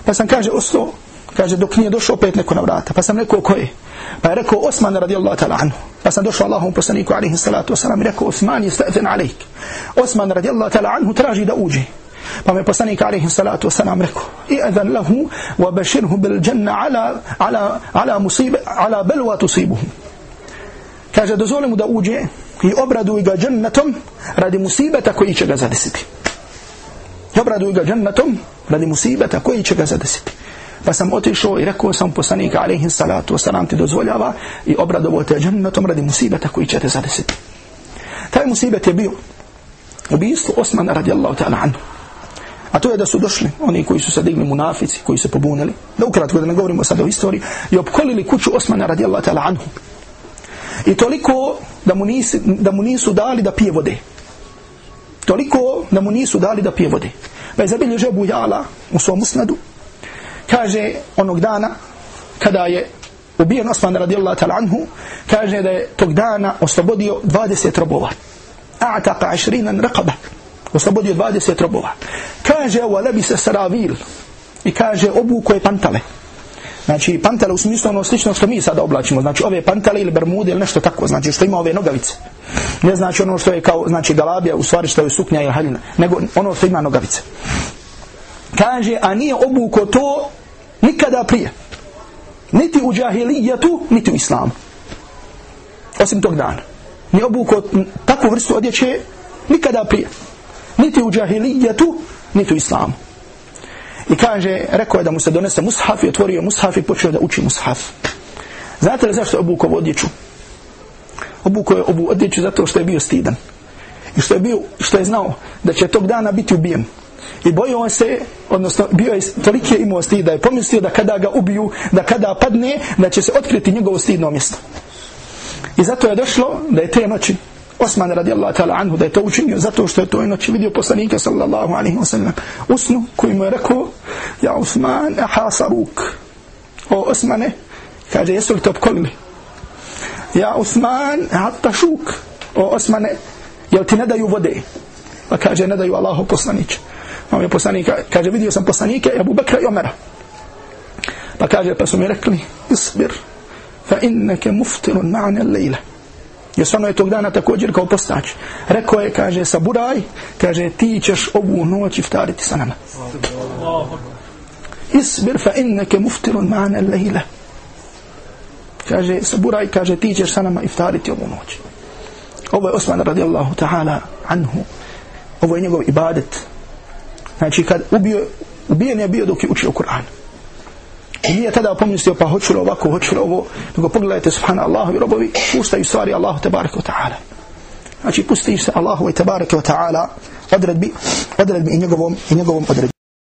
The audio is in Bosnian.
Pa sam, kaže, ostao, kaže, dok nije došao opet neko na vrata. Pa sam rekao, ko je? Pa je rekao, Osman radijallahu ta'ala anhu. Pa sam došao Allahovom poslaniku alaihi salatu wasalam i rekao, Osman yasta'zin alejk. Osman radijallahu ta'ala anhu traži da uđe. Pa me poslanik alaihi salatu wasalam rekao, i'zan lahu wa bashirhu bil janna ala balwa tusibuhu. Kaže, dozvoli mu da uđe i obraduj ga džennetom radi musibeta koji će ga zadesiti. Obraduj ga džennetom radi musibeta koji će ga zadesiti. Pa sam otišao i rekao sam poslanika alejhi salatu wasalam ti dozvoljava i obradovao te džennetom radi musibeta koji će te zadesiti. Taj musibet je bio ubijstvo Osmana radijallahu ta'ala anhu. A to je da su došli oni koji su se digli munafici, koji se pobunili, da ukratko da ne govorimo sad o istoriji, i opkolili kuću Osmana radijallahu ta'ala anhu. I toliko da mu nisu dali da pije vode. Toliko da mu nisu dali da pije vode. Pa je zabilježio Ebu Jala u svom musnadu. Kaže, onog dana kada je ubijen Osman radijallahu ta'ala anhu, kaže da je tog dana oslobodio 20 robova. A'taqa 20 raqaba. Oslobodio 20 robova. Kaže, wa labisa saravil. I kaže, obuko je pantale. Znači, pantale u smislu ono slično što mi sada oblačimo. Znači, ove pantale ili bermude ili nešto tako. Znači, što ima ove nogavice. Ne znači ono što je kao, znači, galabija, u stvari što je suknja ili haljina. Nego ono što ima nogavice. Kaže, a nije obuko to nikada prije. Niti u džahilijetu, niti u islamu. Osim tog dana. Nije obuko takvu vrstu odjeće nikada prije. Niti u džahilijetu, niti u islamu. I kaže, rekao je da mu se donese mushaf i otvorio mushaf i počeo da uči mushaf. Znate li zašto je obukao ovu odjeću? Obukao je ovu odjeću zato što je bio stidan. I što je znao da će tog dana biti ubijen. I bojao se, odnosno bio je toliki imao stid da je pomislio da kada ga ubiju, da kada padne, da će se otkriti njegovo stidno mjesto. I zato je došlo da je te noći Osman radijallahu ta'ala anhu da je to učinio zato što je toj noći vidio poslanika sallallahu alaihi wa sallam u snu koji mu je rekao, ja Osman ahasaruk. O Osmane, kaže, jesu li te opkolili? Ja Osman atašuk. O Osmane, jel ti ne daju vode? Pa kaže, ne daju Allahu poslaniće. On je poslanika, kaže, vidio sam poslanike Abu Bekra i Omera. Pa kaže, pa su mi rekli, isbir, fa inneke muftirun ma'ana lejla. Jer stvarno je tog dana također kao postač. Rekao je, kaže, saburaj, kaže, ti ćeš ovu noć iftariti sa nama. Isbir, fa inneke muftirun ma'ana lejla. Kaže, saburaj, kaže, ti ćeš sa nama iftariti ovu noć. Ovo je Osman radijallahu ta'ala anhu. Ovo je njegov ibadet. Znači, kad ubijen je bio dok je učio Kur'an. I nije tada pomislio, pa hoću li ovako, hoću li ovo, nego pogledajte, subhanallahi robovi, puštaju stvari Allahu tebareke wa ta'ala. Znači, pustiš se Allahu tebareke wa ta'ala odredbi i njegovom odredbi.